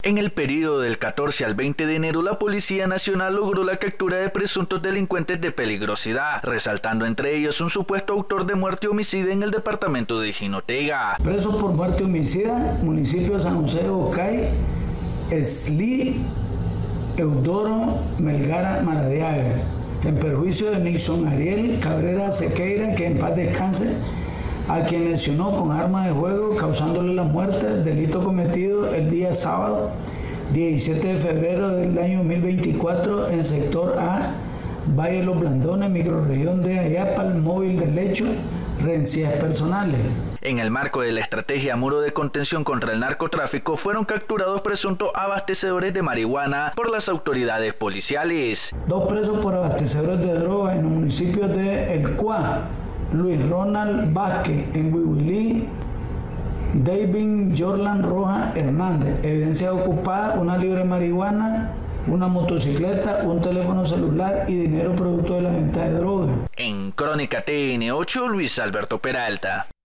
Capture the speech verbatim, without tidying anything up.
En el periodo del catorce al veinte de enero, la Policía Nacional logró la captura de presuntos delincuentes de peligrosidad, resaltando entre ellos un supuesto autor de muerte homicida en el departamento de Jinotega. Preso por muerte homicida, municipio de San José de Ocay, Esli Eudoro Melgara Maradiaga, en perjuicio de Nixon Ariel Cabrera Sequeira, que en paz descanse, a quien lesionó con arma de fuego causándole la muerte, delito cometido el día sábado diecisiete de febrero del año dos mil veinticuatro en sector A, Valle de los Blandones, microrregión de Ayapal, móvil del hecho, rencillas personales. En el marco de la estrategia Muro de Contención contra el Narcotráfico, fueron capturados presuntos abastecedores de marihuana por las autoridades policiales. Dos presos por abastecedores de droga en los municipios de El Cuá, Luis Ronald Vázquez en Huihuilí, David Jorlan Roja Hernández. Evidencia ocupada: una libra de marihuana, una motocicleta, un teléfono celular y dinero producto de la venta de droga. En Crónica T N ocho, Luis Alberto Peralta.